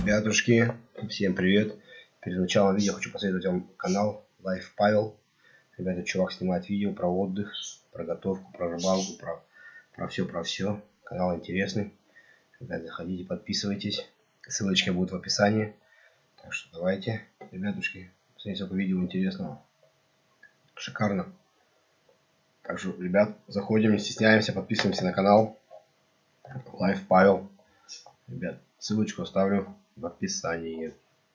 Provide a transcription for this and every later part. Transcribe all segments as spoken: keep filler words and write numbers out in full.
Ребятушки, всем привет! Перед началом видео хочу посоветовать вам канал Life Павел. Ребята, чувак снимает видео про отдых, про готовку, про рыбалку, про, про все, про все. Канал интересный. Ребята, заходите, подписывайтесь. Ссылочка будет в описании. Так что давайте, ребятушки, посмотрите, сколько видео интересного. Шикарно. Так что, ребят, заходим, не стесняемся, подписываемся на канал Life Павел. Ребят, ссылочку оставлю в описании.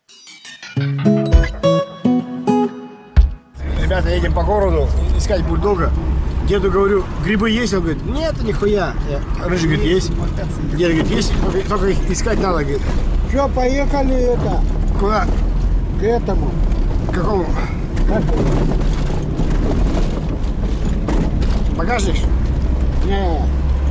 Ребята, едем по городу искать бульдога. Деду говорю, грибы есть? Он говорит, нет, нихуя. Рыжий говорит, есть. Дед говорит, есть, только их искать надо, говорит. Что, поехали это? Куда? К этому. К какому? Как это? Багажник? Не.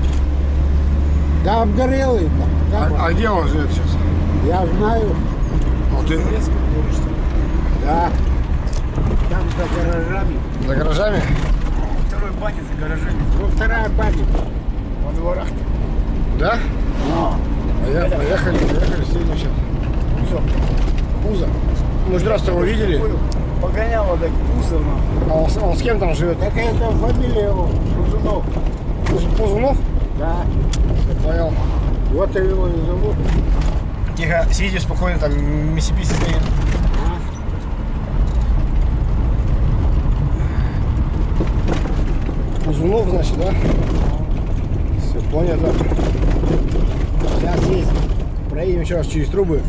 Да, обгорелый-то. А, а где он живет сейчас? Я знаю. Ну, ты... Да. Там за гаражами. За гаражами? Второй баня за гаражами. Ну, вторая баня. Во дворах-то. Да? Но. Поехали, поехали, поехали, сидим сейчас. Пузо. Пузо? Мы же раз его видели. Погоняло так Пузо, нахуй. А он, он с кем там живет? Так это фамилия его, Пузунов. Пузунов? Да. Понял. Вот его и зовут. Тихо, сидите спокойно, там Миссиписи стоит. Пузунов, значит, да? Все, понятно. Сейчас есть. Проедем еще раз через трубы.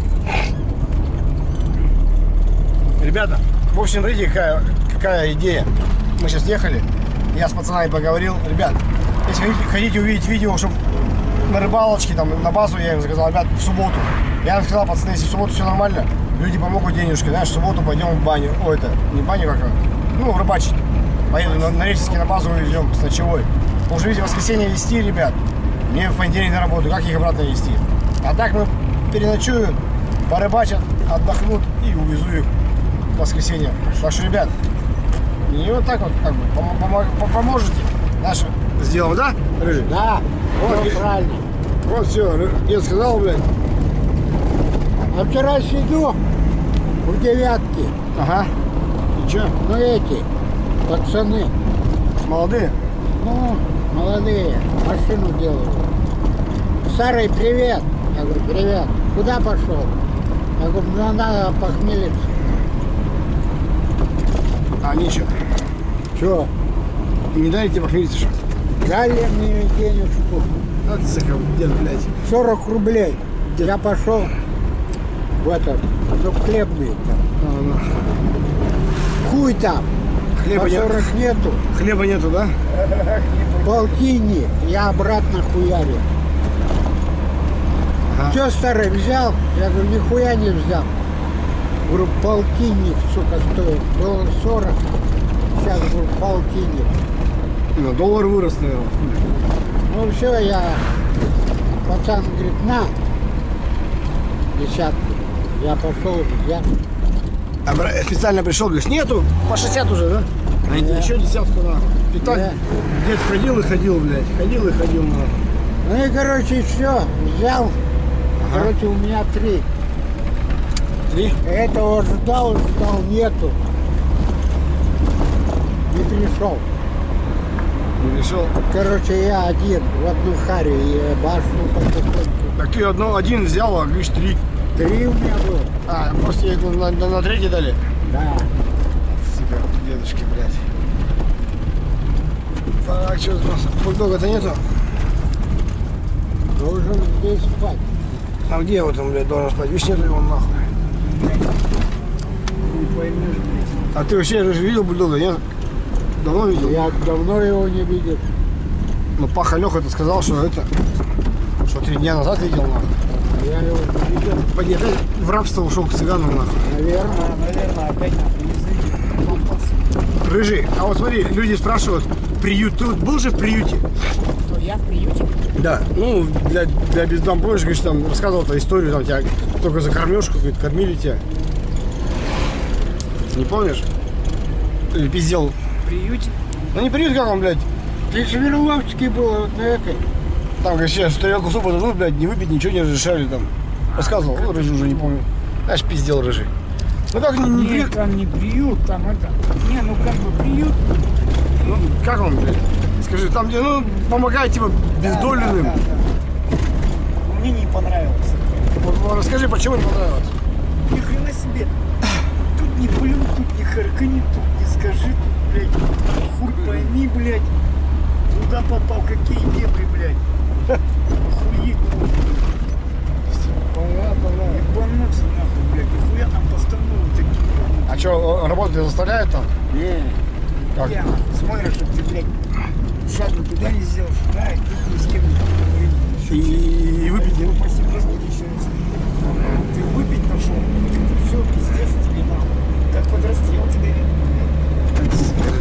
Ребята, в общем, смотрите, какая, какая идея. Мы сейчас ехали, я с пацанами поговорил. Ребят, если хотите, хотите увидеть видео, чтобы на рыбалочке, там, на базу, я им сказал, ребят, в субботу. Я им сказал, пацаны, если в субботу все нормально, люди помогут денежки, знаешь, в субботу пойдем в баню. О, это, не в баню, как, ну, рыбачить. Поеду на, на Реческий на базу везем с ночевой. Потому что, видите, в воскресенье везти, ребят, мне в понедельник на работу, как их обратно везти? А так мы переночуют, порыбачат, отдохнут и увезу их в воскресенье. Так что, ребят, не вот так вот, как бы, пом пом поможете. Наше сделаем, да, Рыжий? Да, вот Ну, правильно. Вот все, дед сказал, блядь. А вчера сиду в девятке. Ага. И че? Ну эти, пацаны, Молодые? ну, молодые, машину делают. Старый, привет. Я говорю, привет. Куда пошел? Я говорю, ну надо похмелиться. А они что? Че? Не дали тебе похмелиться, что? Дали мне денежку. А ты, сука, дед, блядь. сорок рублей. Я пошел в этот, ну, хлебный там. А, ну. Хуй там. Хлеба А нет. сорок нету. Хлеба нету, да? Полтинник. Я обратно хуярю. Ага. Че, старый, взял? Я говорю, нихуя не взял. Говорю, полтинник, сука, стоит. Доллар сорок. Сейчас, говорю, полтинник. Ну, доллар вырос, наверное. Ну все, я... Пацан говорит, на. Десятку. Я пошел, взял. А официально пришел, говоришь, нету, по шестьдесят уже, да? А Да. еще десятку на. И так Да. дед ходил и ходил, блядь. Ходил и ходил, на. Ну и, короче, все, взял. Ага. Короче, у меня три. Три? Этого ждал, ждал, нету. Не пришел. Не решил. Короче, я один в одну харю и башню потихоньку. Так ты одно, один взял, а говоришь, три. Три у меня было. А, просто это на, на, на третий дали? Да. Сука, дедушки, блядь. Так, что у нас? Бульдога-то нету? Должен здесь спать. А где вот он, блядь, должен спать? Видишь, нету его нахуй. Не поймешь, блядь. А ты вообще же видел бульдога, нет? Давно видел? Я давно его не видел. Ну, Паха Леха это сказал, что это... Что три дня назад видел, нахуй. Я его не видел. Поди, опять в рабство ушел к цыганам, нахуй. Наверное, наверное, опять язык. Рыжий, а вот смотри, люди спрашивают, приют, ты вот был же в приюте? Что, я в приюте? Да. Ну, для, для бездом, помнишь, говоришь, там, рассказывал эту историю, там, тебя только за кормежку, говорит, кормили тебя. Не помнишь? Или пиздел? В приюте? Ну, не приют, как он, блядь? Ты Свердловский был вот на этой. Там, говорит, сейчас тарелку супа дадут, блядь, не выпить, ничего не разрешали там. Рассказывал, ну, рыжий уже не помню. Знаешь, пиздел рыжий. Ну как не, не Нет, бьют? там не бриют, там это... Не, ну как бы бриют. Ну, как он, блядь? Скажи, там где, ну, помогает, типа, бездоленным. Да, да, да. Мне не понравилось. Вот, вот расскажи, почему не понравилось? Ни хрена себе. Тут не плюнь, тут не харкани, тут не скажи, тут, блядь, хуй пойми, блядь. Куда попал, какие дебри, блядь. Охуеть можно. Понятно, да. Ебануться нахуй, блядь. Нихуя там постановы такие. А что, работать не заставляет там? Не. Как? Я смотришь, что ты, блядь, шаг бы туда не сделал, сюда, и тут ни с кем не поговорил. И, и выпить не По себе еще раз. Ты выпить нашел, все, пиздец тебе нахуй. Как под расстрел тебе видно.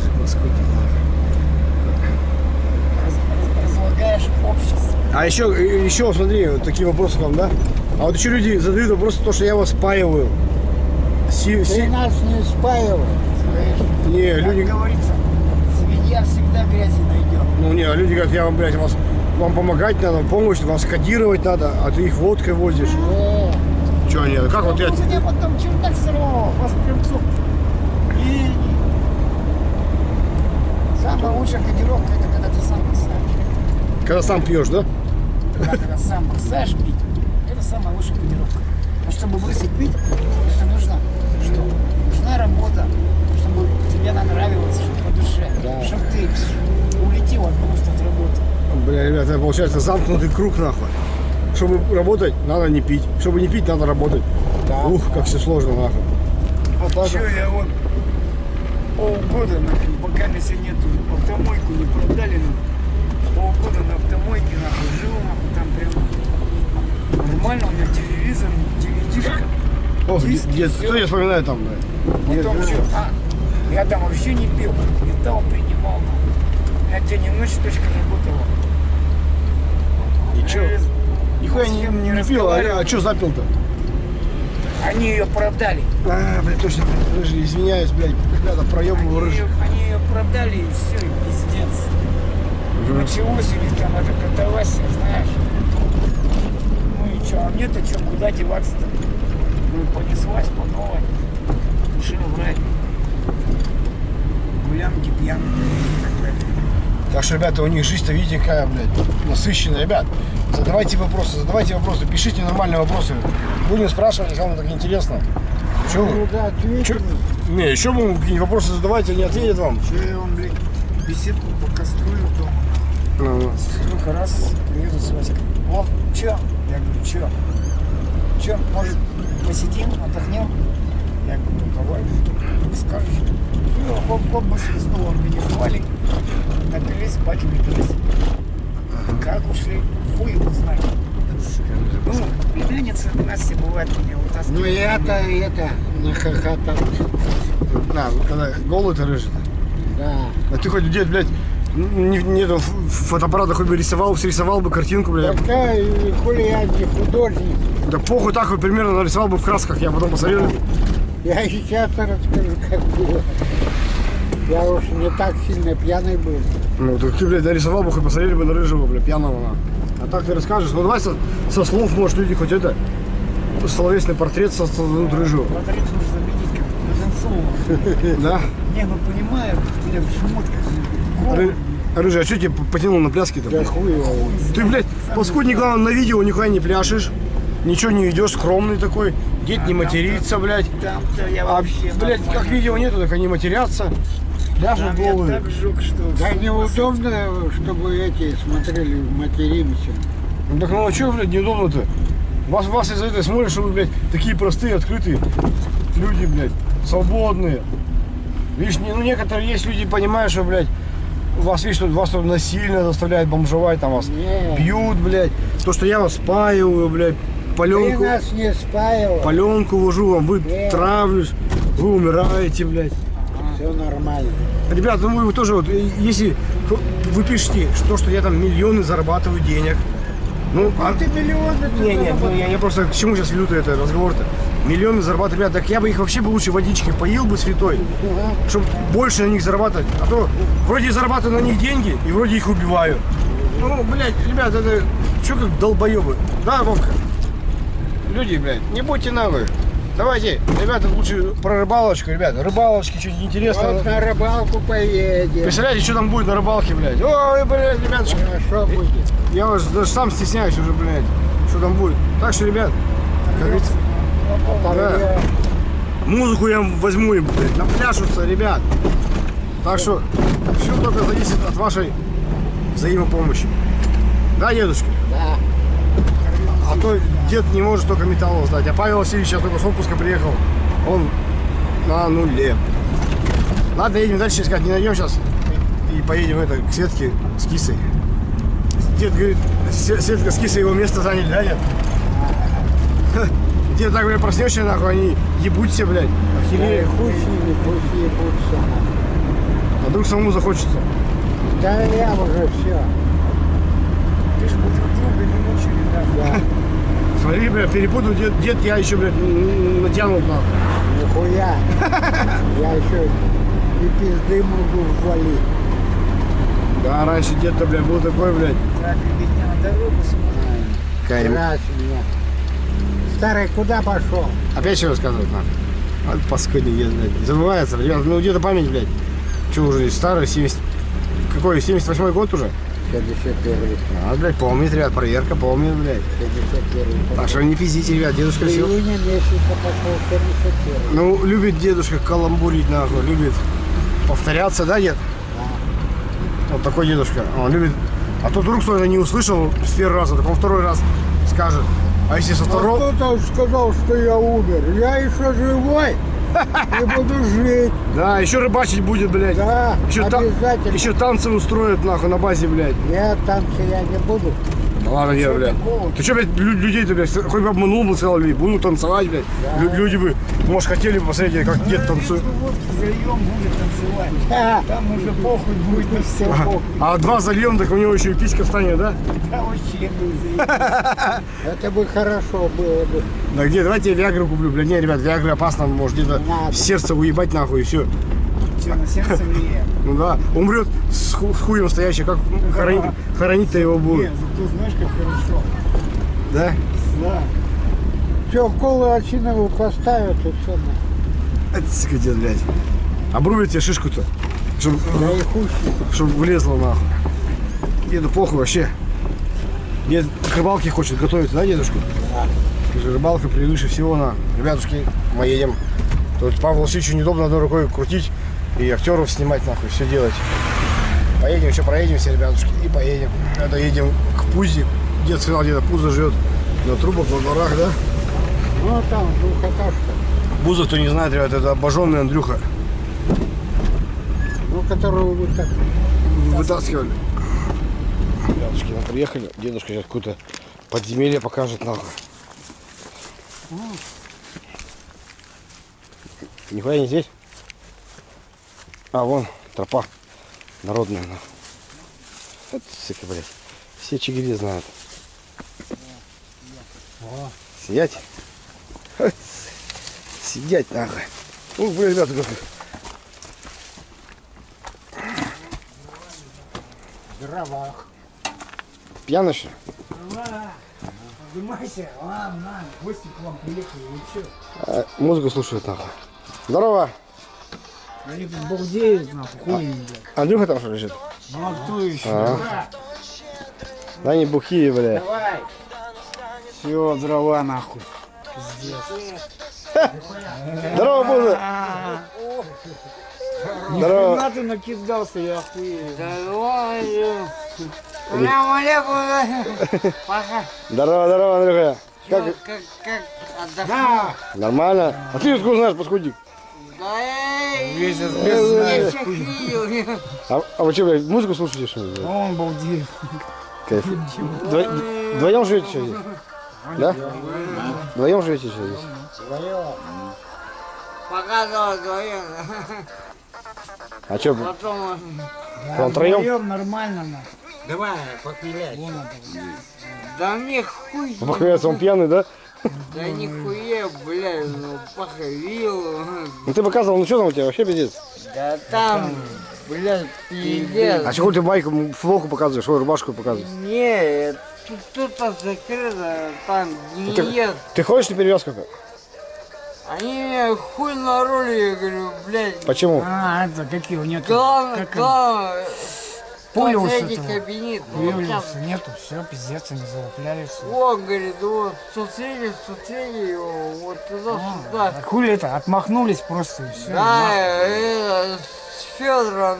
Раз, раз, разлагаешь общество. А еще, еще, смотри, вот такие вопросы к вам, да? А вот еще люди задают вопрос, то, что я вас спаиваю. Си, Ты си... нас не спаивай. Не, Как люди... говорится, свинья всегда грязи найдет. Ну не, а люди говорят, я вам, блядь, вас, вам помогать надо, помощь, вас кодировать надо, а ты их водкой возишь. Э, Че нет? Как вот я... У меня потом чердак сорвал, вас прямцов. И... Самая лучшая кодировка, это когда ты сам бросаешь. Когда сам пьешь, да? Да, когда сам бросаешь пить, это самая лучшая кодировка. Но чтобы бросить пить, это нужно что? Нужна работа, чтобы тебе нравилось, чтобы по душе, Да. чтобы ты улетел от просто от работы. Бля, ребята, это получается замкнутый круг, нахуй. Чтобы работать, надо не пить. Чтобы не пить, надо работать. Да. Ух, как все сложно, нахуй. А так... Че я вот полгода, нахуй, пока если нету, автомойку не продали, нахуй, полгода на автомойке, нахуй, жил, нахуй, там прям нормально, у меня телевизор, ди ви ди-шка. Ох, диски, дед, всё. что я вспоминаю там, бля? Дед, Потом ну, что? А, я там вообще не пил, металл принимал. Я день и ночь точка работала. И чё? Э, Нихуя с не, кем не, пил, а, а что запил-то? Они ее продали. А, блядь, точно, рыжий, извиняюсь, блядь, ребята, проебываю Они рыжий. ее, они ее продали и все, и пиздец. Началось у них там это катавасия, знаешь. Ну и что, а мне-то что, куда деваться-то? Ну и понеслась по новой. Решил врать. Гулянки, пьянки и так далее. Так что, ребята, у них жизнь-то, видите, какая, блядь, насыщенная. Ребят, задавайте вопросы, задавайте вопросы, пишите нормальные вопросы. Будем спрашивать, если вам так интересно. Чё вы? ну да, ответь Чё? мне. Не, еще будем какие-нибудь вопросы задавать, они ответят вам. Че я вам, блядь, беседку пока строю дома. Ну, Сестрюха раз, приеду с Васькой. О, чё? Я говорю, чё? Чё, может, посидим, отдохнем? Я говорю, давай, скажешь. Ну, хоп-хоп, мы с стол организовали, напились, спать улеглись. Как ушли, хуй его знает. Ну, племянница Настя бывает меня вытаскивает. Ну и это, и это, нахохотал. да, когда голый ты рыжий. Да. А ты хоть где, блядь, не, нету фотоаппарата, хоть бы рисовал, срисовал бы картинку, блядь. Такая, хули я не художник. Да похуй, так вот примерно нарисовал бы в красках, я потом посмотрел. Я сейчас расскажу, как было. Я уж не так сильно пьяный был. Ну, так ты, блядь, нарисовал бы, хоть посмотрели бы на рыжего, блядь, пьяного. На. А так ты расскажешь. Ну, давай со, со слов, может, люди хоть это, словесный портрет создадут рыжего. Портрет нужно видеть, как Кузнецова. Да? Не, ну понимаю, блядь, шмотка. Ры- Рыжий, а что тебе потянул на пляски-то? Да блядь? хуй его. Ты, блядь, паскудник, главное, на видео нихуя не пляшешь. Ничего не идешь, скромный такой. Дед не матерится, блядь. Там-то я А, вообще блядь, как нормально. видео нету, так они матерятся. Пляшут Там я голые. так жёг, что... Да неудобно, чтобы эти смотрели, материмся. Ну так ну а что, блядь, неудобно-то? Вас, вас из-за этого смотришь, что вы, блядь, такие простые, открытые люди, блядь, свободные. Видишь, не- ну некоторые есть люди, понимают, что, блядь, вас, видишь, тут вас тут насильно заставляют бомжевать, там вас Не. бьют, блядь. То, что я вас спаиваю, блядь, Ты паленку, нас не спаивал. паленку вожу вам, вы Не. травлюсь, вы умираете, блядь. Все нормально. Ребят, ну вы тоже, вот, э, если вы пишете, что, что я там миллионы зарабатываю денег, ну, а Ты миллионы ты Не, нет, ну заработал. я, я просто к чему сейчас веду это разговор-то? Миллионы зарабатывать, ребят, так я бы их вообще бы лучше водичкой поил бы святой, Ага. чтобы больше на них зарабатывать. А то вроде зарабатываю на них деньги и вроде их убиваю. Ну, блядь, ребят, это что как долбоебы. Да, Вовка? люди, блядь, не будьте наглые. Давайте, ребята, лучше про рыбалочку, ребята. Рыбалочки, что-нибудь интересное. Вот на рыбалку поедем. Представляете, что там будет на рыбалке, блядь? Ой, блядь, ребятушки. Хорошо будет. Я уже даже сам стесняюсь уже, блядь, что там будет. Так что, ребят, как говорится, да, музыку я возьму им, блядь, напляшутся, ребят. Так что все только зависит от вашей взаимопомощи. Да, дедушка? Да. А то дед не может только металлов сдать. А Павел Васильевич сейчас только с отпуска приехал. Он на нуле. Ладно, едем дальше искать. Не найдем сейчас. И поедем это, к Светке с Кисой. Дед говорит, Светка с Кисой его место заняли, да, дед? Дед так, блядь, проснешься, нахуй, они ебутся, блядь. Охерели. Хусили, пусть ебутся. А вдруг самому захочется. Да я уже все. Лишь бы друг друга не мучили, да. Да. Смотри, блядь, перепутал, дед, дед, я еще, блядь, натянут, нахуй. Нихуя. Я еще и пизды могу ввалить. Да, раньше дед-то, блядь, был такой, блядь. Так, ребят, на дорогу смотрим. Какая-нибудь. Раз меня. Старый, куда пошел? Опять что рассказывать надо? Вот паскудник дед, блядь. Забывается, ребят, ну где-то память, блядь. Че уже, старый, семьдесят... Какой, семьдесят восьмой год уже? пятьдесят первый. А, блядь, помнит, ребят, проверка помнит, блядь. пятьдесят первый. Так что не пиздите, ребят, дедушка В все. июне месяца пошел семьдесят первый. Ну, любит дедушка каламбурить, нахуй, любит повторяться, да, дед? Да. Вот такой дедушка, он любит. А то вдруг кто-то не услышал с первого раза, так он второй раз скажет. А если со второго... А кто-то сказал, что я умер. Я еще живой и буду жить. Да, еще рыбачить будет, блядь. Да, Еще, та- обязательно. еще танцы устроят, нахуй, на базе, блядь. Нет, танцы я не буду. Да ладно, я, блядь. такого? Ты что, блядь, лю- людей-то, блядь, хоть бы обманул бы, сказал, блядь, буду танцевать, блядь. Да. Лю- люди бы, может, хотели бы посмотреть, как дед танцует. Вот зальем будет танцевать. Да. Там уже похуй будет на все. Ага. А два зальем, так у него еще и писька встанет, да? Да вообще ну, заебись. Это бы хорошо было бы. Да где, давайте я Виагру куплю, блядь. Не, ребят, Виагра опасно, может где-то Надо. сердце уебать, нахуй, и все. Что, на сердце влияет? Ну да, умрет с, ху- с хуем стоящий, как хоронить, хоронить-то его Нет, будет. зато знаешь, как хорошо. Да? Да. Все, в колу осиновую поставят и все. Это, сука, дед, блядь. Обрубят тебе шишку-то, чтобы Да и хуй. чтоб влезло, нахуй. Деду похуй вообще. Дед к рыбалке хочет готовиться, да, дедушка? Да. Скажи, рыбалка превыше всего, на. Ребятушки, мы едем. Тут Павлу Васильевичу неудобно одной рукой крутить и актеров снимать, нахуй, все делать. Поедем, еще проедемся, ребятушки, и поедем. Это едем к Пузе. Дед сказал, где-то Пуза живет на трубах, во дворах, да? Ну там двухэтажка. Пуза, кто не знает, ребят, это обожженный Андрюха. Ну, которую вы так. Вытаскивали. Ребятушки, мы приехали. Дедушка сейчас какое-то подземелье покажет, нахуй. Нихуя не здесь? А, вон, тропа народная, нахуй. Вот, сука, блядь. Все чигири знают. Сидять? Ха, сидять, нахуй. Ну, блядь, ребята, как... Дровах. Пьяный, что ли? Поднимайся, ладно, на, гости к вам приехали, вы че? А, музыку слушают, нахуй. Здорово! Они тут балдеют, нахуй, хуй, блядь. Андрюха там что лежит? Ну а кто еще? А. Да они бухие, бля. Давай. Все, дрова, нахуй. Пиздец. Здорово, Буза! Здорово! Нахуя ты накидался, я охуею. Здорово, здорово, Андрюха! Как? Как, как отдохнул? Да, Нормально? А ты откуда знаешь, паскудник? Да эй, весь из я без чахил. А, а вы что, блядь, музыку слушаете, что ли? блядь? Он балдеет. Кайф. Дво- Вдвоем живете что здесь? Да? Вдвоем живете что здесь? Показывал вдвоем. А что, Потом вам втроем? Вдвоем нормально, нахуй. давай похмелять. Да нихуя. Похмеляться, он пьяный, да? Да нихуя, блядь, ну похавил. Ну ты показывал, ну что там у тебя, вообще пиздец? Да там, блядь, пиздец. А чего ты майку, футболку показываешь, ой, рубашку показываешь? Не, тут закрыто, там Ты, нет. ты ходишь на перевязку? Они меня хуй на роли, я говорю, блядь. Почему? А, это какие у нету? Главное, Как главное, Пулиуса последний этого. кабинет. Вот там. Пулиуса нету, все, пиздец, они залупляли все. О, говорит, вот, смотрели, смотрели его, вот туда-сюда. А хули это, отмахнулись просто и все. Да, это, с Федором.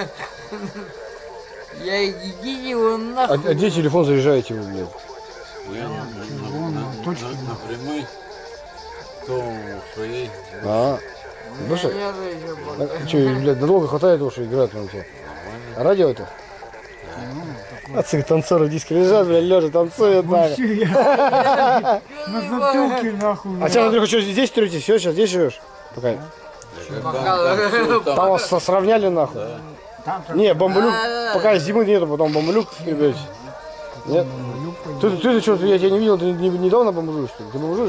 Я иди его А, нахуй. а где телефон заряжаете вы, блядь? Я на, Вон, на, точки. на, на прямой, то в своей. А, ну что, Я даже пока. что, блядь, надолго хватает того, что играют на тебя? А радио это? А цих танцоры диски лежат, блядь, лежа танцуют, нахуй. На затылке нахуй. А сейчас, Андрюха, что, здесь третий? Все, сейчас здесь живешь? Пока. Пока. Там вас со- сравняли, нахуй? Там Не, бомбалюк, пока зимы нету, потом бомбалюк прибежите. Нет? Ты, ты, ты что, я тебя не видел, ты не- не- недавно бомбажуешь, что ли? Ты бомбажуешь?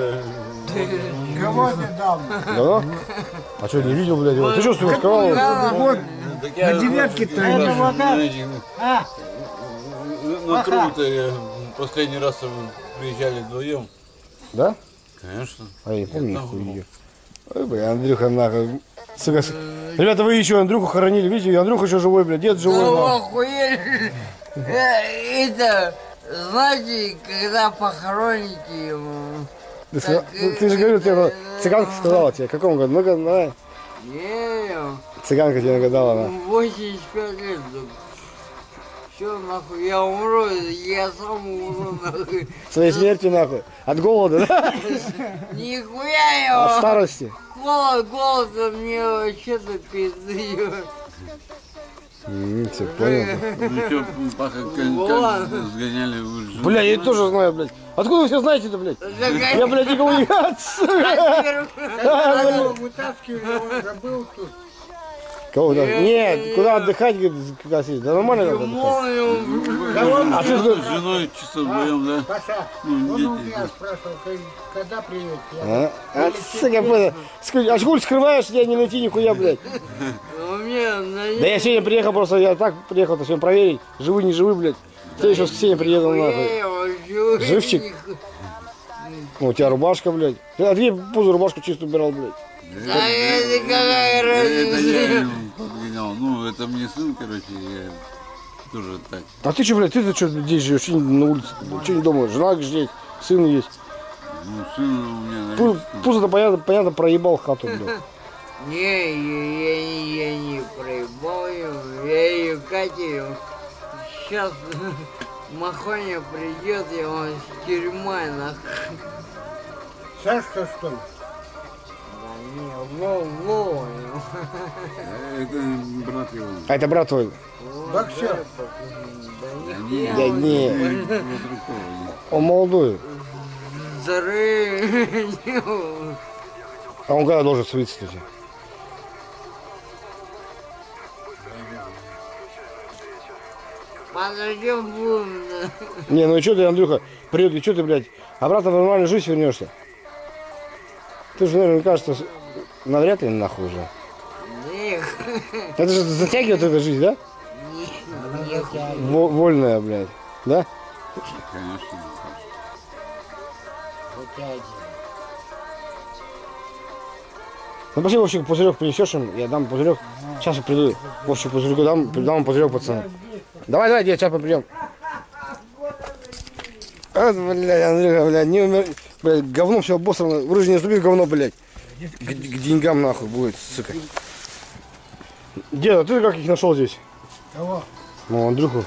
кого недавно? Давно? А что, не видел, блядь, его? Ты что, ты сказал? Вот, Так я, на девятке-то ну, это ну, вот так. знаете, А, На трубу-то я последний раз мы приезжали вдвоем. Да? Конечно. А я не помню, нахуй ее. Ой, блядь, Андрюха, нахуй. Сука, с- ребята, вы еще Андрюху хоронили, видите, Андрюха еще живой, блядь, дед живой, Ну, нахуй. охуели. Э, Это, знаете, когда похороните его. Ты, сказал- ты- ты же говорил, тебе надо- цыганка сказала тебе, в каком году? Ну-ка, давай. Не, Цыганка тебе нагадала, на. восемьдесят пять лет. Все, нахуй, я умру, я сам умру, нахуй. Своей смерти, нахуй. От голода, да? Нихуя От его. старости. Голод, голод, мне вообще-то пизды. Все, понял. Ну что, Паха, как, как сгоняли вы же. Бля, я тоже знаю, блядь. Откуда вы все знаете-то, блядь? Я, блядь, никого не... Вытаскивали, он забыл тут. Кого там? Нет, куда отдыхать, говорит, когда сидишь? Да нормально надо отдыхать. А ты С говоришь, женой чисто вдвоем, да? Паша, Ну, он у дети. меня спрашивал, «Когда- когда приедете? Я а? А, сука, понял. Скажи, а хуй скрываешь, тебя не найти нихуя, блядь. У меня на Да я сегодня приехал просто, я так приехал-то сегодня проверить, живы, не живы, блядь. В следующее воскресенье приеду, нахуй. Живчик? Ну, у тебя рубашка, блядь. Ты а где пузо рубашку чисто убирал, блядь? Да это какая Это я разница. его подгонял. Ну, это мне сын, короче, я тоже так. А ты что, блядь, ты-то что здесь живешь, что на улице, что не дома? Жена здесь, сын есть. Ну, сын у меня на Пу- речке. Пузо-то, понятно, понятно, проебал хату, блядь. Не, я, я, я не проебал ее, я ее катил. Сейчас Махоня придет, я вам с тюрьмой нахуй. Сашка, что ли? Да не, Вова, Вова. Это брат его. А это брат твой? Боксер. Да Они- нихуя. Да он не, Вот такого. он молодой. зарыл. А он когда должен свиться, кстати? Подождем будем. Не, ну и что ты, Андрюха, придет, и что ты, блядь, обратно в нормальную жизнь вернешься? Ты же, наверное, кажется, навряд ли нахуй уже. Них. Это же затягивает эта жизнь, да? Во- вольная, блядь. Да? Конечно. Ну пошли, Вовчик, пузырек принесешь им, я дам пузырек. Сейчас я приду. Вовчик, пузырек дам, дам пузырек, пацаны. Давай, давай, дед, сейчас мы придем. А, блядь, Андрюха, блядь, не умер. Блядь, говно все обосрано. В рыжий не наступил говно, блядь. К, к деньгам нахуй будет, сука. Дед, а ты как их нашел здесь? Кого? Ну, Андрюху.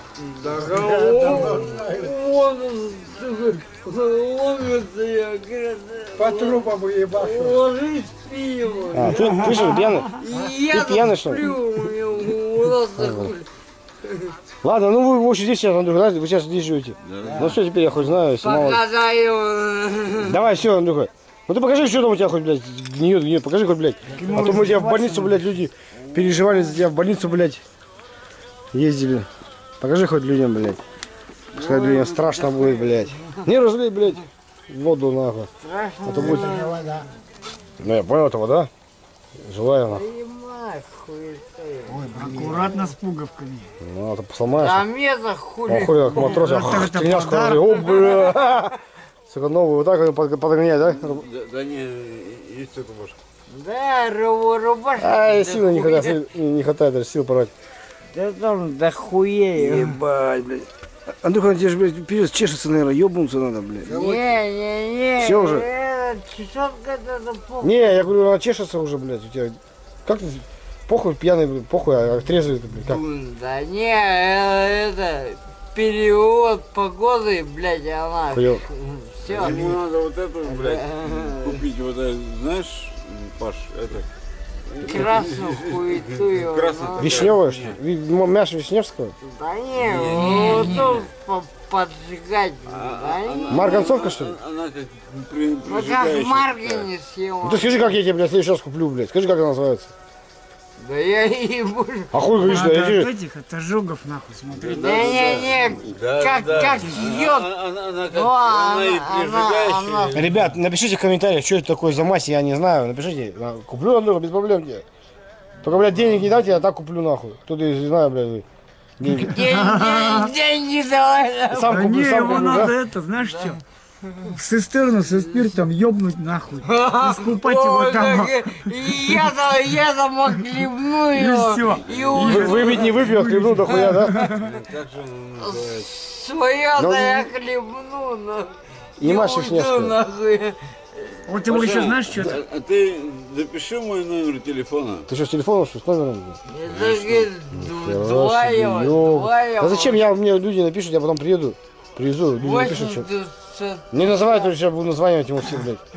Он, ломится, я говорю, По трубам уебашил. ложись пиво. А, ты, ты что, пьяный? И я Ты пьяный, что ли? сплю, у меня у нас такой. Ладно, ну вы вообще здесь сейчас, Андрюха, знаете, вы сейчас здесь живете. Ну все, теперь я хоть знаю, если мало. Пока даю. Давай, все, Андрюха. Ну ты покажи, что там у тебя хоть, блядь, гниет, гниет, покажи хоть, блядь. А то мы тебя в больницу, блядь, люди переживали за тебя в больницу, блядь, ездили. Покажи хоть людям, блядь. Пускай людям страшно будет, блядь. Не разлей, блядь, воду, нахуй. А то будет... Вода. Ну я понял, это вода. Живая, нахуй. Понимаю. хуетой. Аккуратно с пуговками. Ну, а ты сломаешь. Там это хули. А хуй, как матрос, Это- ах, это тряска, подарок. о, бля. Сука, новую, вот так вот под- подгонять, да? Да, да не, есть только башка. Да, ру- рубашка. Ай, да силы не хуя. хватает, не, не хватает даже сил порвать. Да там да хуею. Ебать, блядь. Андрюха, тебе же, блядь, пиздец, чешется, наверное, ебнуться надо, блядь. Не-не-не. Всё уже? Это чесотка это похуй. Не, я говорю, она чешется уже, блядь, у тебя. Как ты, похуй, пьяный, блядь, похуй, а трезвый ты, блядь, как? Да не, э, это период погоды, блядь, она. Хуёво. Все. Ему надо вот эту, блядь, купить, вот это, знаешь, Паш, это... Красную хуетую. Красную. ну, Вишневая, что ли? Ви- м- Мяш Вишневского? Да не, вот тут по- поджигать. Да не. Марганцовка, что ли? Она как при, Ну как прижигающая. марганец съел. Ну ты скажи, как я тебе, блядь, в следующий раз куплю, блядь. Скажи, как она называется. Да я и буду. А хуй говоришь, да, Надо я от тебе... этих, от ожогов нахуй, смотри. Да не, не, Да, как, да. как Она- ёб. Она, она, как, Ну, она, она- и она- прижигающая. она- Ребят, напишите в комментариях, что это такое за мазь, я не знаю. Напишите, а, куплю, Андрюха, без проблем тебе. Только, блядь, денег не дайте, я так куплю, нахуй. Кто-то, не знаю, блядь, деньги. Деньги, деньги давай. Сам Да куплю, не, сам его куплю, надо да? это, знаешь что? В цистерну со спиртом ёбнуть нахуй. Искупать его Ой, там. как я- Я там, я там охлебну его. всё. И Вы- уже Выпить не выпью, хлебну дохуя, да? Как же она называется? свое-то Ну, я хлебну. но- Не и Маша уйду Вишневская. нахуй. Вот его еще, знаешь, что А, а ты запиши мой номер телефона. Ты что, с телефоном, что, с номером? Это говорит, вдвоем, Ёб. вдвоем. Да зачем, я, мне люди напишут, я потом приеду. Привезу, люди напишут, что... восемьдесят Не называй, то сейчас буду названивать ему всем, блядь.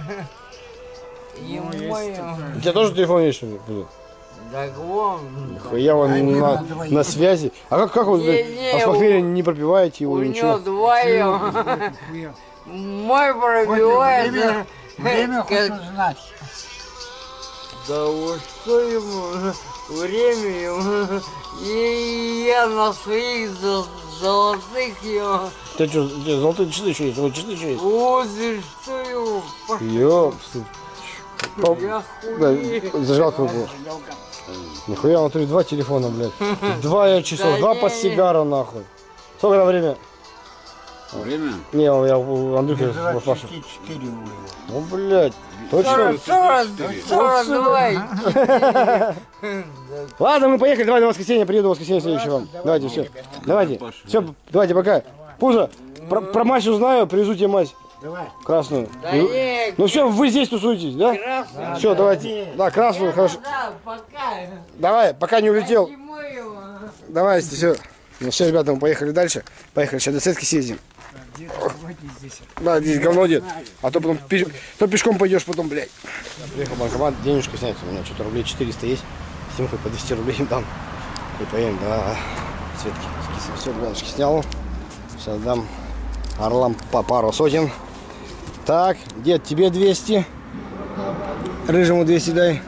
е-мое. У тебя тоже телефон есть, что ли? блядь? Так вон. Я вон на, на связи. А как, как вы, блядь, Не-не, а с похмелья не пропиваете его, У или него ничего? вдвоем. Мой пробивается. Время как- хочешь знать. Да вот что ему время ему. И я на своих за- золотых его. Ты что, золотые часы еще есть? Вот часы еще есть? Вот и что ему. Ёпсы. Я Да, хуй. зажигалка была. Нихуя, внутри два телефона, блядь. Два я часов, Да два не, портсигара, нахуй. Сколько на время? Время? Не, я у Андрюхи у Паши. Ну, блядь. Точно? Сорок, сорок, сорок два. Ладно, мы поехали, давай на воскресенье, приеду в воскресенье следующее вам. Давайте, все. Давайте. Все, давайте, пока. Пузо, про, про мазь узнаю, привезу тебе мазь. Давай. Красную. Да не, Ну все, вы здесь тусуетесь, да? красный. Все, давайте. Да, красную, хорошо. Да, пока. Давай, пока не улетел. Ему его. Давайте, все. Ну все, ребята, мы поехали дальше. Поехали, сейчас до цетки съездим. здесь. Да, здесь говно дед. А то потом пеш... то пешком пойдешь, потом, блядь. Приехал в банкомат, денежку снять. У меня что-то рублей четыреста есть. С ним хоть по двести рублей им дам. И поедем до Светки. Все, гляночки снял. Сейчас дам орлам по пару сотен. Так, дед, тебе двести. Рыжему двести дай.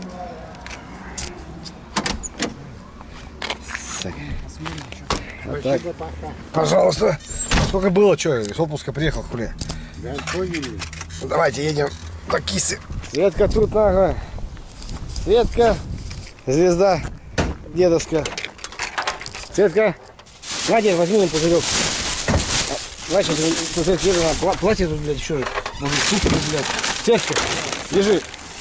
Так. Вот так. Пожалуйста. Сколько было, что? С отпуска приехал, хули. Да, поняли. Ну, давайте едем до кисы. Светка тут нахуй. Светка. Звезда. Дедовская. Светка. На, дед, возьми мне пузырек. Давай сейчас, тут Светка, еду на пла- платье тут, блядь, еще. Может, туфли, блядь. Светка, держи.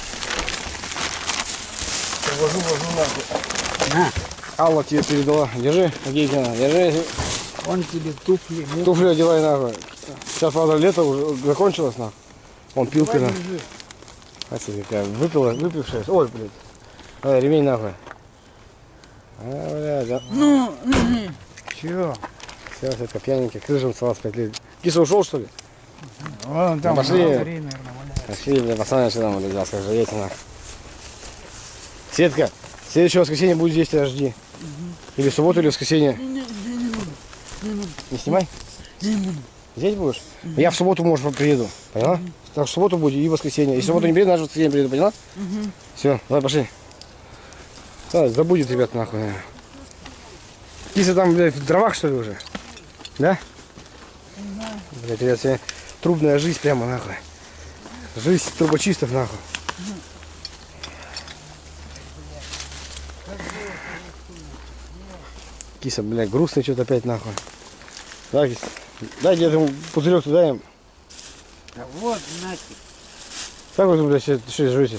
Вожу, вожу нахуй. На, Алла тебе передала. Держи, Агейкина, держи. он тебе туфли. ну, Туфли одевай нахуй. Сейчас, правда, лето уже закончилось нахуй. Вон пилка на. А смотри, какая выпила, выпившая. Ой, блядь. Давай, ремень нахуй. А, блядь, да. Ну, чего? Все, это пьяненький, крыжем салат пять лет. Киса ушел, что ли? Вон там Пошли. батареи, наверное, валяются. Пошли, бля, пацаны сюда, мы, взял, как живете нахуй. Светка, следующее воскресенье будет здесь, тебя жди. Или в субботу, или в воскресенье. Не снимай? Здесь будешь? Я в субботу, может, приеду. Поняла? Так, в субботу будет и в воскресенье. Если в субботу не приеду, даже в воскресенье приеду, поняла? Все, давай, пошли. Да, забудет, ребят, нахуй. Киса там, блядь, в дровах, что ли, уже? Да? Блядь, ребят, сегодня трубная жизнь прямо, нахуй. Жизнь трубочистов, нахуй. Киса, блядь, грустный что-то опять нахуй. Да, Кис? Дай дед ему пузырек туда им. Да вот, нафиг. Как вы, блядь, все что живете?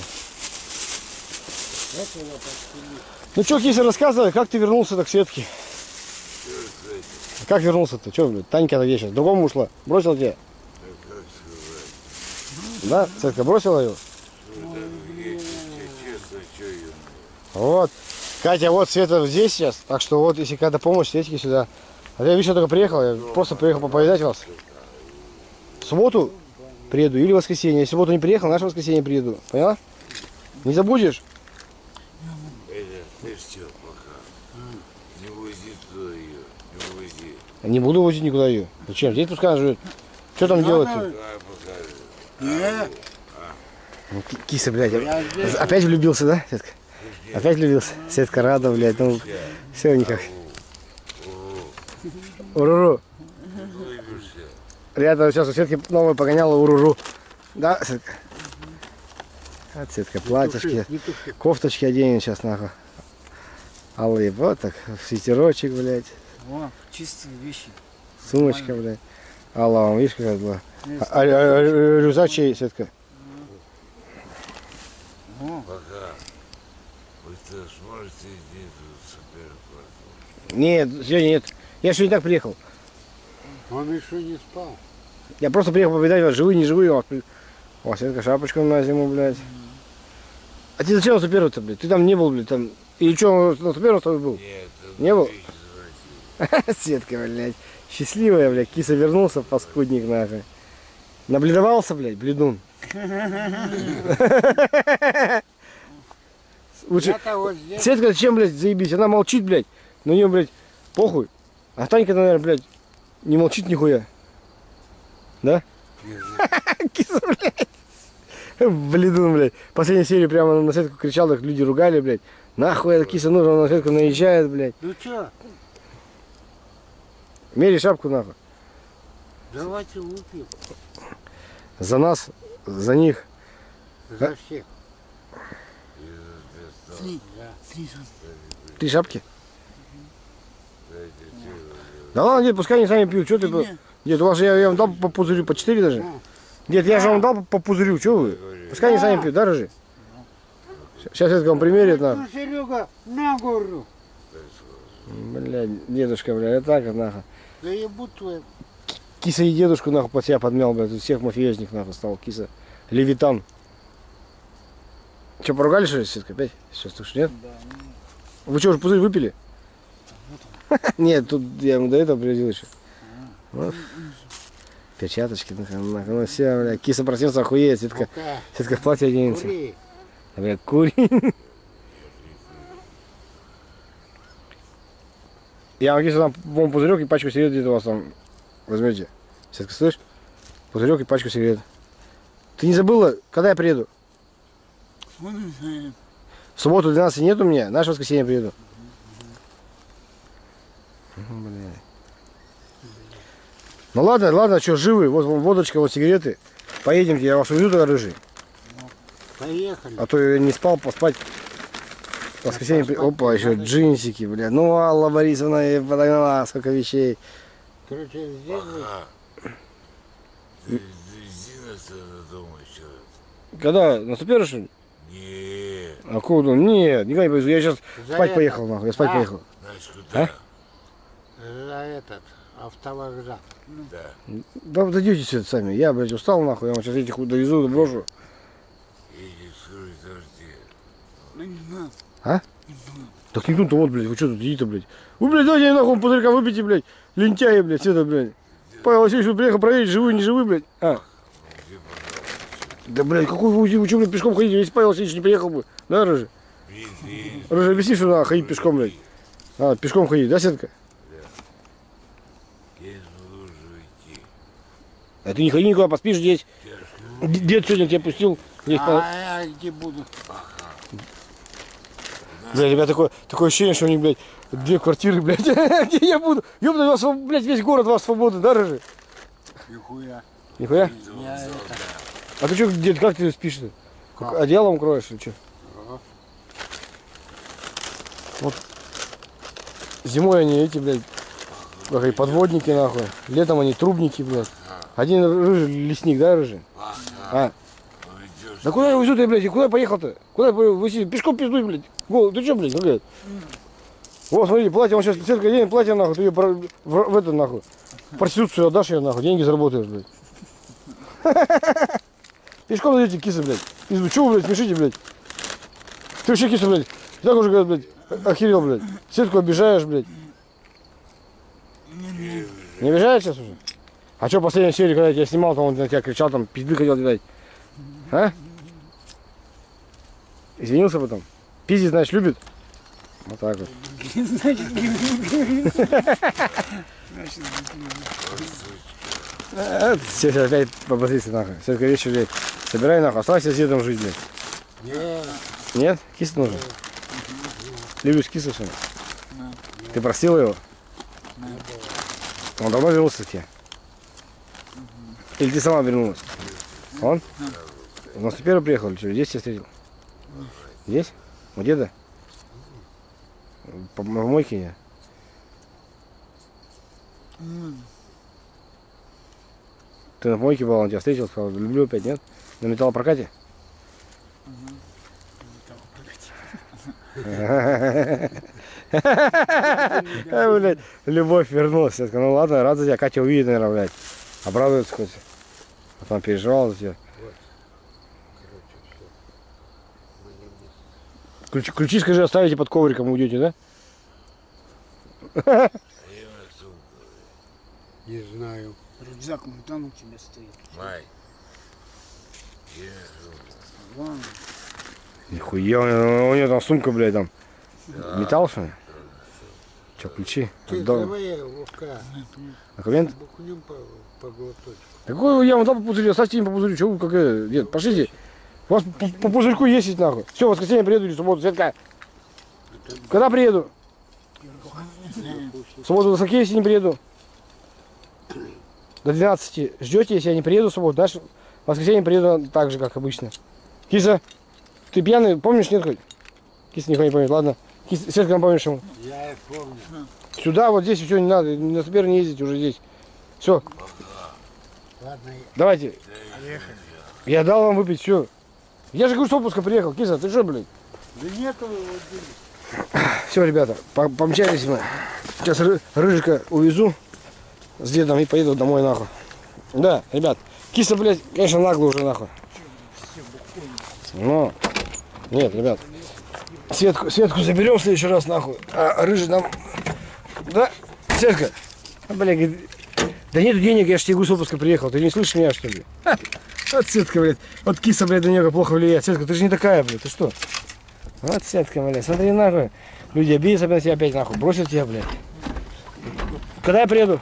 Этого подстелить. Ну что, Киса, рассказывай, как ты вернулся-то к Светке? Как вернулся-то? Че, блядь, Танька-то где сейчас? В другому ушла? Бросила тебя? Да? Светка бросила ее? Вот. Катя, вот Света здесь сейчас. Так что вот, если когда помощь, Светке сюда. А я, видишь, я только приехал. Я просто приехал повидать вас. В субботу приеду или в воскресенье. Если в субботу не приехал, наше воскресенье приеду. Поняла? Не забудешь? Ты что, пока? Не вози туда ее, не вози. Не буду возить никуда ее. Зачем? Здесь пускай она живет. Что там делать? Давай покажи. Нет, Ну, ки- киса, блядь. я здесь. Опять влюбился, да, Светка? Опять влюбился? Светка рада, блядь. Ну, все никак. Уруру. Ребята, сейчас у Светки новое погоняло уруру. Да, Светка? Вот Светка, платьишки, Не туши. кофточки оденем сейчас, нахуй. Алые, вот так, свитерочек, блядь. О, чистые вещи. Сумочка, блядь. Алла, вам видишь, какая была? А, а- а- а- рюкзак чей, Светка? Пока. Вы-то сможете идти в суперквартиру? Нет, сегодня нет. Я сегодня так приехал. Он еще не спал. Я просто приехал повидать вас, живые, не живые. У вас, при- О, Светка, шапочку на зиму, блядь. А ты зачем на первый-то, блядь? Ты там не был, блядь, там. Или что, на первом с тобой был? Нет, Не был? извратил. Светка, блядь. Счастливая, блядь. Киса вернулся, паскудник, нахуй. Наблюдовался, блядь, бледун. Лучше. Я-то вот здесь. Светка, зачем, блядь, заебись? Она молчит, блядь. На нее, блядь, похуй. А Танька, наверное, блядь, не молчит нихуя. Да? Киса, блядь. Бледун, блядь. Последней серии прямо на Светку кричал, так люди ругали, блядь. Нахуй эта киса нужна, на Светку наезжает, блядь. Ну что, Мери шапку, нахуй. давайте выпьем. За нас, за них. За всех. Три шапки? Да ладно, дед, пускай они сами пьют. Что ты... по- Дед, у вас же я, я вам дал по пузырю, по четыре даже. Дед, я же вам дал по пузырю, что вы? Пускай они сами пьют, да, Рыжий? Сейчас это вам примерит, на. Ну, Серега, на гору. Блядь, дедушка, блядь, это так, вот, нахуй. Да ебу твою. Киса и дедушку, нахуй, под себя подмял, блядь. Тут всех мафиозник, нахуй, стал. Киса. Левитан. Че, поругались, что ли, Светка, опять? Сейчас, слушай, нет? Вы что, уже пузырь выпили? Нет, тут я ему до этого привозил еще. Вот. Перчаточки, нахуй, нахуй, ну все, бля. Киса проснется, охуеет, Светка. Ну-ка, Светка в платье оденется. кури. А, бля, кури. Я вам, Киса, там, по-моему, пузырек и пачку сигарет где-то у вас там возьмете. Светка, слышь? Пузырек и пачку сигарет. Ты не забыла, когда я приеду? В субботу двенадцати нет у меня, наше воскресенье приеду. Ну, бля. Ну ладно, ладно, что, живы, вот вам водочка, вот сигареты. Поедемте, я вас увезу туда, Рыжий. Поехали. А то я не спал, поспать. В воскресенье, при- опа, еще джинсики, бля. Ну, Алла Борисовна ей подогнала, сколько вещей. Короче, здесь вот. Пока. Завези нас дома еще раз. Когда? Наступил, что ли? Нет. А куда? Нет, никогда не повезу. Я сейчас За спать это. поехал, нахуй, я спать А? поехал. Знаешь, куда? За этот автовокзал. Да. Да дойдете сюда сами. Я, блядь, устал, нахуй, я вам сейчас этих довезу, брошу. Иди скорой дожди. Ну не надо. А? Так не тут-то вот, блядь, вы что тут идите, блядь? Вы, блядь, давайте нахуй пузырька выпейте, блядь. Лентяи, блядь, все это, блядь. Павел Васильевич вот приехал проверить, живой, не живой, блядь. А. Да, блядь, какой вы, вы что, блядь, пешком ходите, если Павел Васильевич не приехал бы? Да, Рыжий? Иди. Рыжий, объясни, что надо ходить пешком, блядь. А, пешком ходить, да, Сетка? Я не смогу уже уйти. А ты не ходи никуда, поспишь здесь. Д- Дед сегодня тебя пустил. Здесь по- А я где буду? Да, ребят, такое, такое ощущение, что у них, блядь, две квартиры, блядь. Где я буду? Ёбаный, у вас, своб- блядь, весь город у вас свободный, да, Рыжий? Нихуя. Нихуя? Я это. А ты что, дед, как ты спишь-то? Как, одеялом кроешь или что? Ага. Вот. Зимой они эти, блядь, как и подводники, нахуй. Летом они трубники, блядь. Один рыжий лесник, да, рыжий? А. Да куда я везу ты, блядь? И куда поехал-то? Куда вы пешком пиздуй, блядь? Гол, ты что, блядь, блядь? Вот, смотри, платье, он сейчас Светка денег платье, нахуй, ты ее в, в, в это, нахуй, в проституцию отдашь ее, нахуй, деньги заработаешь, блядь. Пешком идите, кисы, блядь. Пизду, чего вы, блядь, смешите, блядь? Ты вообще, киса, блядь, так уже, говорят, блядь, охерел, блядь. Светку обижаешь, блядь. Не обижаешь сейчас уже? А что, последняя серия, когда я тебя снимал, там он на тебя кричал, там, пизды хотел видать. А? Извинился потом? Пиздить, значит, любит? Вот так вот. Значит, Все, опять пободриться, нахуй. Все, вещи, блядь. Собирай, нахуй. Оставайся с дедом жить, блядь. Нет. Нет? Кис нужен? Любишь кису, что ли? Ты просила его? Он давно вернулся к тебе? Или ты сама вернулась? Он? Он с первый приехал или что? Здесь тебя встретил? Здесь? У деда? По мойке я? Ты на помойке был, он тебя встретил, сказал, люблю опять, нет? На металлопрокате? Блядь, любовь вернулась. Ну ладно, рад за тебя, Катя увидит, наверное, блядь. Обрадуется хоть. Потом переживал за тебя. Ключи, ключи, скажи, оставите под ковриком, уйдете, да? Не знаю. рюкзак мой там у тебя стоит. Май. Вон. Нихуя, у него, у него там сумка, блядь, там. Да. Металл, что ли? Че, ключи? Ты Отдал. давай, Вовка, Документ? бухнем по, по глоточку. Какой я вам дал по пузырю? Оставьте им по пузырю. Чего вы, какая? Дед, пошлите. У вас по, по пузырьку ездить, нахуй. Все, в воскресенье приеду или в субботу. Светка. Когда приеду? В субботу до скольки, если не приеду? До двенадцати. Ждете, если я не приеду в субботу? Дальше в воскресенье приеду так же, как обычно. Киса, ты пьяный, помнишь, нет хоть? Киса никто не помнит, ладно. Киса, Светка, помнишь ему? Я помню. Сюда, вот здесь все не надо. На Сбер не ездить уже здесь. Все. Ладно, Давайте. поехали. Я дал вам выпить, все. Я же говорю, с отпуска приехал. Киса, ты что, блядь? Да нету его здесь. Все, ребята, помчались мы. Сейчас ры Рыжика увезу с дедом и поеду домой, нахуй. Да, ребят, Киса, блядь, конечно, нагло уже, нахуй. Но, нет, ребят, Светку, Светку заберем в следующий раз, нахуй. А Рыжий нам... Да, Светка? А, блядь, говорит, да нету денег, я ж тебе с отпуска приехал. Ты не слышишь меня, что ли? Ха, вот Светка, блядь, вот Киса, блядь, на нее плохо влияет. Светка, ты же не такая, блядь, ты что? Вот Светка, блядь, смотри, нахуй. Люди обидятся на тебя опять, нахуй, бросят тебя, блядь. Когда я приеду?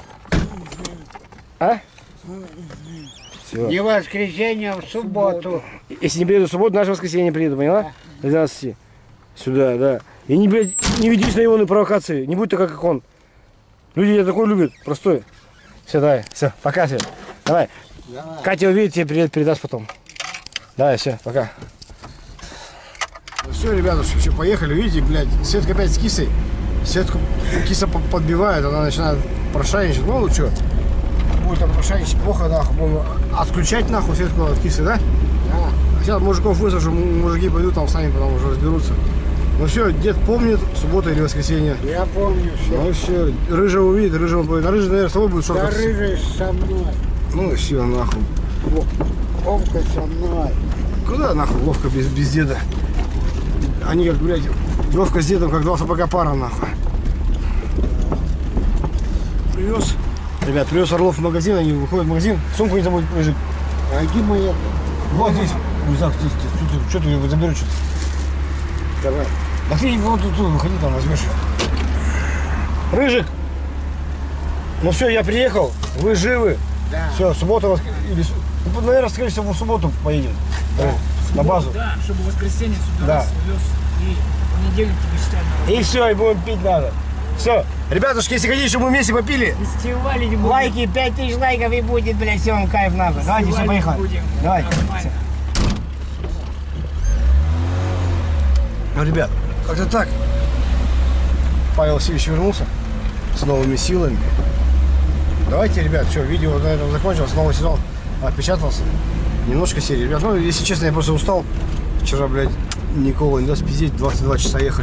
А? Все. Не воскресенье, а в субботу. Если не приеду в субботу, наше воскресенье приеду, поняла? До двенадцати. Сюда, да. И не, блядь, не ведись на его на провокации. Не будь такой, как он. Люди я такой любят, простой. Все, давай, все, пока, все. Давай. Давай. Катя увидит, тебе привет передаст потом. Давай, все, пока. Ну все, ребятушки, что, поехали, видите, блядь, Светка опять с Кисой. Светку Киса подбивает, она начинает прошайничать. Ну, что, будет там прошайничать плохо, нахуй, будем отключать, нахуй, Светку от Кисы, да? Да. А сейчас мужиков высажу, мужики пойдут там сами потом уже разберутся. Ну все, дед помнит, суббота или воскресенье. Я помню все. Ну все, Рыжий увидит, Рыжий будет. А Рыжий, наверное, с тобой будет Да шортках. Рыжий со мной. Ну все, нахуй. Вовка со мной. Куда нахуй Вовка без, без деда? Они как, блядь, Вовка с дедом как два сапога пара, нахуй. Привез. Ребят, привез Орлов в магазин, они выходят в магазин. Сумку не забудь положить. А где моя? Вот здесь. Рюкзак здесь. здесь. Что ты его заберешь? Что-то? Давай. Да ты вот тут, тут выходи, там возьмешь. Рыжик! Ну все, я приехал, вы живы. Да. Все, суббота, воск... или... ну, наверное, скорее всего, в субботу поедем. Да. На базу. Да, чтобы в воскресенье сюда Да. нас вез и в понедельник тебе ставим. И все, и будем пить надо. Все, ребятушки, если хотите, чтобы мы вместе попили, Фестивали не будем. лайки, пять тысяч лайков и будет, блядь, все, кайф надо. Давайте, все, поехали. Будем. Давайте. Нормально. Ну, ребят, как-то так. Павел Васильевич вернулся с новыми силами. Давайте, ребят, что, видео на этом закончилось, новый сезон отпечатался. Немножко серии, ребят. Ну, если честно, я просто устал. Вчера, блядь, Никола не даст пиздеть, двадцать два часа ехали.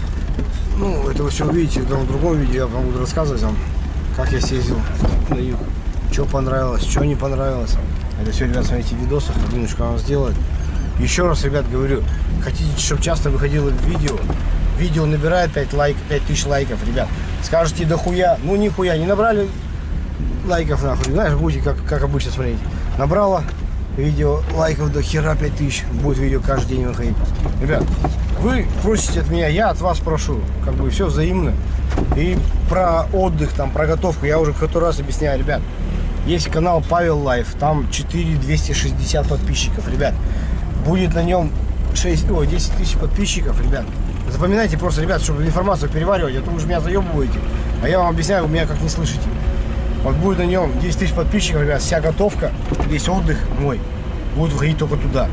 Ну, это вы все увидите в другом видео, я вам буду рассказывать вам, как я съездил на юг, что понравилось, что не понравилось. Это все, ребят, смотрите, в видосах, Диночка вам сделает. Еще раз, ребят, говорю, хотите, чтобы часто выходило видео, видео набирает пять лайк, пять тысяч лайков, ребят. Скажете, да хуя, ну нихуя, не набрали лайков, нахуй, знаешь, будете как, как обычно смотреть. Набрало видео лайков до хера пять тысяч, будет видео каждый день выходить. Ребят, вы просите от меня, я от вас прошу, как бы все взаимно. И про отдых, там, про готовку я уже в который раз объясняю, ребят. Есть канал Павел Лайф, там четыре тысячи двести шестьдесят подписчиков, ребят. Будет на нем шесть, ой, десять тысяч подписчиков, ребят. Запоминайте просто, ребят, чтобы информацию переваривать, а то вы же меня заебываете. А я вам объясняю, вы меня как не слышите. Вот будет на нем десять тысяч подписчиков, ребят, вся готовка, весь отдых мой будет выходить только туда.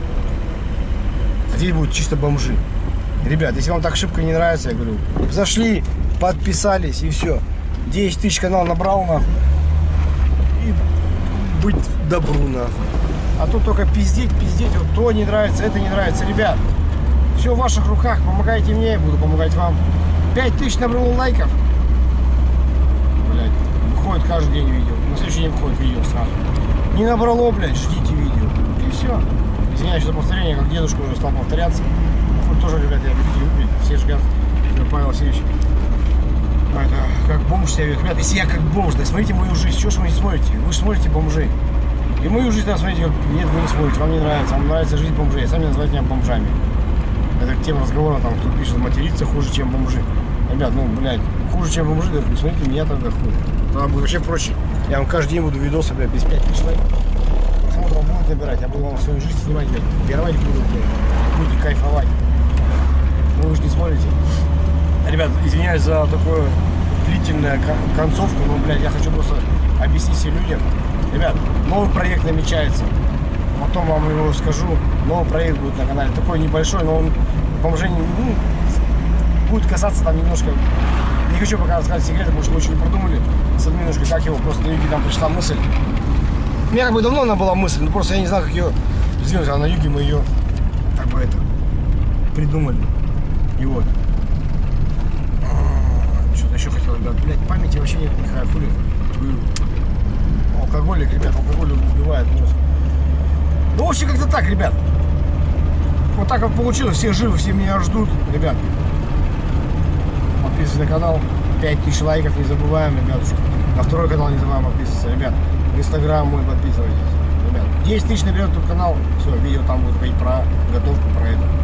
А здесь будут чисто бомжи. Ребят, если вам так шибко не нравится, я говорю, зашли, подписались и все. десять тысяч канал набрал, нахуй. И быть добру, нахуй. А то только пиздеть, пиздеть, вот то не нравится, это не нравится. Ребят, все в ваших руках, помогайте мне, я буду помогать вам. пять тысяч набрало лайков. Блядь, выходит каждый день видео. На следующий день выходит видео сразу. Не набрало, блядь, ждите видео. И все. Извиняюсь за повторение, как дедушка уже стал повторяться. Вот тоже, ребят, я люблю, все жгят. Павел Васильевич. Это, как бомж себя ведет. Ребят, если я как бомж, да смотрите мою жизнь, что ж вы не смотрите? Вы же смотрите бомжей. И мою жизнь, да, смотрите, как... Нет, вы не смотрите, вам не нравится. Вам нравится жизнь бомжей, сами называют меня бомжами. Это к тем разговорам, там, кто пишет, материться хуже, чем бомжи. Ребят, ну, блядь, хуже, чем бомжи, да, смотрите, меня тогда хуже. Тогда будет вообще проще. Я вам каждый день буду видосы, блядь, без пяти тысяч лайков. Просмотр вам будет набирать, я буду вам свою жизнь снимать, блядь, пировать буду, блядь, будете кайфовать. Ну, вы же не смотрите. Ребят, извиняюсь за такую длительную концовку, но, блядь, я хочу просто объяснить всем людям. Ребят, новый проект намечается. Потом вам его скажу. Новый проект будет на канале. Такой небольшой, но он бомжей ну, будет касаться там немножко. Не хочу пока рассказать секреты, потому что мы еще не продумали с админушкой, как его. Просто на юге там пришла мысль. У меня как бы давно она была мысль, но просто я не знал, как ее сделать. А на юге мы ее как бы это придумали. И вот. Что-то еще хотел, ребят. Блять, памяти вообще нет, нихуя, хули. Алкоголик, ребят, алкоголь убивает мозг. Ну, в общем, как-то так, ребят. Вот так вот получилось. Все живы, все меня ждут, ребят. Подписывайтесь на канал. пять тысяч лайков, не забываем, ребятушки. На второй канал не забываем подписываться, ребят. В инстаграм мой подписывайтесь, ребят. десять тысяч наберет тут канал. Все, видео там будет говорить про готовку, про это.